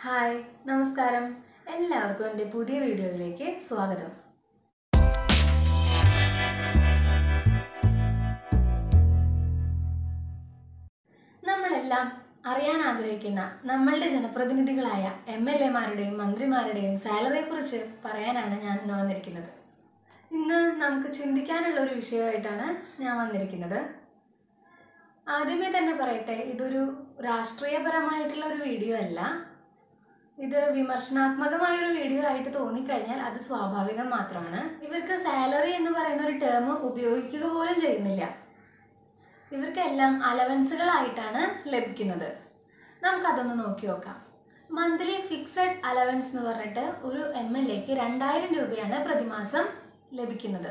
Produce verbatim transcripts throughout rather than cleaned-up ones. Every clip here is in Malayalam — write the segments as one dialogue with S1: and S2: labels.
S1: ഹായ് നമസ്കാരം എല്ലാവർക്കും എൻ്റെ പുതിയ വീഡിയോയിലേക്ക് സ്വാഗതം. നമ്മളെല്ലാം അറിയാൻ ആഗ്രഹിക്കുന്ന നമ്മളുടെ ജനപ്രതിനിധികളായ എം എൽ എമാരുടെയും മന്ത്രിമാരുടെയും സാലറിയെക്കുറിച്ച് പറയാനാണ് ഞാൻ ഇന്ന് വന്നിരിക്കുന്നത്. ഇന്ന് നമുക്ക് ചിന്തിക്കാനുള്ള ഒരു വിഷയമായിട്ടാണ് ഞാൻ വന്നിരിക്കുന്നത്. ആദ്യമേ തന്നെ പറയട്ടെ, ഇതൊരു രാഷ്ട്രീയപരമായിട്ടുള്ള ഒരു വീഡിയോ അല്ല. ഇത് വിമർശനാത്മകമായൊരു വീഡിയോ ആയിട്ട് തോന്നിക്കഴിഞ്ഞാൽ അത് സ്വാഭാവികം മാത്രമാണ്. ഇവർക്ക് സാലറി എന്ന് പറയുന്ന ഒരു ടേം ഉപയോഗിക്കുക പോലും ചെയ്യുന്നില്ല. ഇവർക്കെല്ലാം അലവൻസുകളായിട്ടാണ് ലഭിക്കുന്നത്. നമുക്കതൊന്ന് നോക്കി നോക്കാം. മന്ത്ലി ഫിക്സഡ് അലവൻസ് എന്ന് പറഞ്ഞിട്ട് ഒരു എം എൽ എക്ക് രണ്ടായിരം രൂപയാണ് പ്രതിമാസം ലഭിക്കുന്നത്.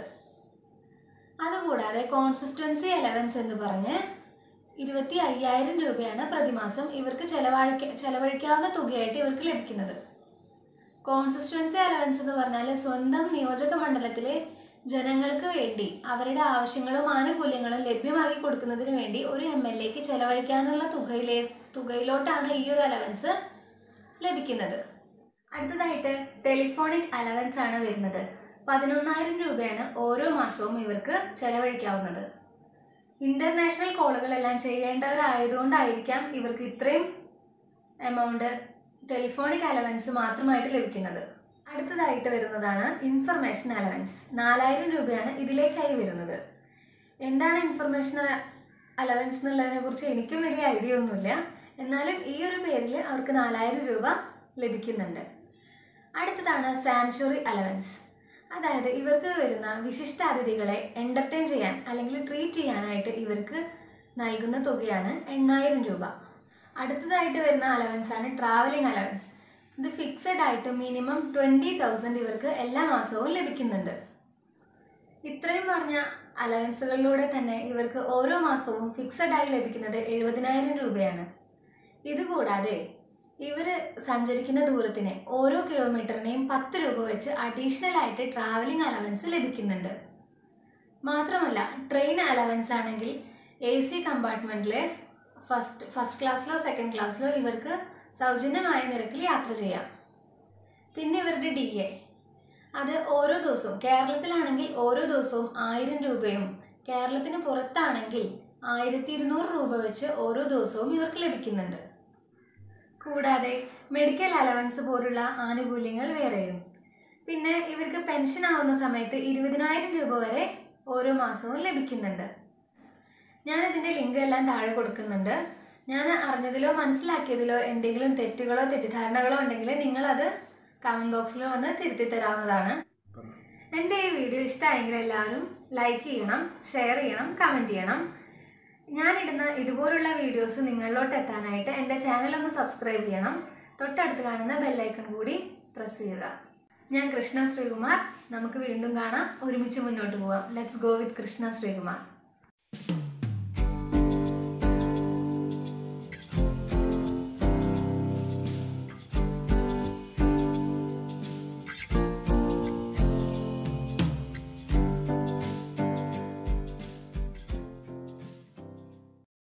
S1: അതുകൂടാതെ കോൺസിസ്റ്റൻസി അലവൻസ് എന്ന് പറഞ്ഞ് ഇരുപത്തി അയ്യായിരം രൂപയാണ് പ്രതിമാസം ഇവർക്ക് ചെലവഴിക്ക ചെലവഴിക്കാവുന്ന തുകയായിട്ട് ഇവർക്ക് ലഭിക്കുന്നത്. കോൺസിസ്റ്റൻസി അലവൻസ് എന്ന് പറഞ്ഞാൽ സ്വന്തം നിയോജക മണ്ഡലത്തിലെ ജനങ്ങൾക്ക് വേണ്ടി അവരുടെ ആവശ്യങ്ങളും ആനുകൂല്യങ്ങളും ലഭ്യമാക്കി കൊടുക്കുന്നതിന് വേണ്ടി ഒരു എം എൽ എക്ക് ചെലവഴിക്കാനുള്ള തുകയിലെ തുകയിലോട്ടാണ് ഈ ഒരു അലവൻസ് ലഭിക്കുന്നത്. അടുത്തതായിട്ട് ടെലിഫോണിക് അലവൻസ് ആണ് വരുന്നത്. പതിനൊന്നായിരം രൂപയാണ് ഓരോ മാസവും ഇവർക്ക് ചെലവഴിക്കാവുന്നത്. ഇന്റർനാഷണൽ കോളുകളെല്ലാം ചെയ്യേണ്ടവരായതുകൊണ്ടായിരിക്കാം ഇവർക്ക് ഇത്രയും എമൗണ്ട് ടെലിഫോണിക് അലവൻസ് മാത്രമായിട്ട് ലഭിക്കുന്നത്. അടുത്തതായിട്ട് വരുന്നതാണ് ഇൻഫർമേഷൻ അലവൻസ്. നാലായിരം രൂപയാണ് ഇതിലേക്കായി വരുന്നത്. എന്താണ് ഇൻഫർമേഷൻ അലവൻസ് എന്നുള്ളതിനെ കുറിച്ച് എനിക്കും വലിയ ഐഡിയ ഒന്നുമില്ല. എന്നാലും ഈ ഒരു പേരിൽ അവർക്ക് നാലായിരം രൂപ ലഭിക്കുന്നുണ്ട്. അടുത്തതാണ് സാങ്ച്വറി അലവൻസ്. അതായത് ഇവർക്ക് വരുന്ന വിശിഷ്ടാതിഥികളെ എൻ്റർടൈൻ ചെയ്യാൻ അല്ലെങ്കിൽ ട്രീറ്റ് ചെയ്യാനായിട്ട് ഇവർക്ക് നൽകുന്ന തുകയാണ് എണ്ണായിരം രൂപ. അടുത്തതായിട്ട് വരുന്ന അലവൻസ് ആണ് ട്രാവലിംഗ് അലവൻസ്. ഇത് ഫിക്സഡ് ആയിട്ട് മിനിമം ട്വൻറ്റി തൗസൻഡ് ഇവർക്ക് എല്ലാ മാസവും ലഭിക്കുന്നുണ്ട്. ഇത്രയും പറഞ്ഞ അലവൻസുകളിലൂടെ തന്നെ ഇവർക്ക് ഓരോ മാസവും ഫിക്സഡ് ആയി ലഭിക്കുന്നത് എഴുപതിനായിരം രൂപയാണ്. ഇതുകൂടാതെ ഇവർ സഞ്ചരിക്കുന്ന ദൂരത്തിന് ഓരോ കിലോമീറ്ററിനെയും പത്ത് രൂപ വെച്ച് അഡീഷണൽ ആയിട്ട് ട്രാവലിംഗ് അലവൻസ് ലഭിക്കുന്നുണ്ട്. മാത്രമല്ല ട്രെയിൻ അലവൻസ് ആണെങ്കിൽ എ സി കമ്പാർട്ട്മെൻറ്റിൽ ഫസ്റ്റ് ഫസ്റ്റ് ക്ലാസ്സിലോ സെക്കൻഡ് ക്ലാസ്സിലോ ഇവർക്ക് സൗജന്യമായ നിരക്കിൽ യാത്ര ചെയ്യാം. പിന്നെ ഇവരുടെ ഡി എ അത് ഓരോ ദിവസവും, കേരളത്തിലാണെങ്കിൽ ഓരോ ദിവസവും ആയിരം രൂപയും കേരളത്തിന് പുറത്താണെങ്കിൽ ആയിരത്തി ഇരുന്നൂറ് രൂപ വെച്ച് ഓരോ ദിവസവും ഇവർക്ക് ലഭിക്കുന്നുണ്ട്. കൂടാതെ മെഡിക്കൽ അലവൻസ് പോലുള്ള ആനുകൂല്യങ്ങൾ വേറെയും. പിന്നെ ഇവർക്ക് പെൻഷൻ ആവുന്ന സമയത്ത് ഇരുപതിനായിരം രൂപ വരെ ഓരോ മാസവും ലഭിക്കുന്നുണ്ട്. ഞാനിതിൻ്റെ ലിങ്ക് എല്ലാം താഴെ കൊടുക്കുന്നുണ്ട്. ഞാൻ അറിഞ്ഞതിലോ മനസ്സിലാക്കിയതിലോ എന്തെങ്കിലും തെറ്റുകളോ തെറ്റിദ്ധാരണകളോ ഉണ്ടെങ്കിൽ നിങ്ങളത് കമൻറ്റ് ബോക്സിൽ വന്ന് തിരുത്തി തരാവുന്നതാണ്. എൻ്റെ ഈ വീഡിയോ ഇഷ്ടമായെങ്കിൽ എല്ലാവരും ലൈക്ക് ചെയ്യണം, ഷെയർ ചെയ്യണം, കമൻറ്റ് ചെയ്യണം. ഞാനിടുന്ന ഇതുപോലുള്ള വീഡിയോസ് നിങ്ങളിലോട്ട് എത്താനായിട്ട് എൻ്റെ ചാനൽ ഒന്ന് സബ്സ്ക്രൈബ് ചെയ്യണം. തൊട്ടടുത്ത് കാണുന്ന ബെല്ലൈക്കൺ കൂടി പ്രസ് ചെയ്യുക. ഞാൻ കൃഷ്ണ ശ്രീകുമാർ. നമുക്ക് വീണ്ടും കാണാം, ഒരുമിച്ച് മുന്നോട്ട് പോവാം. Let's go with Krishna Sreekumar.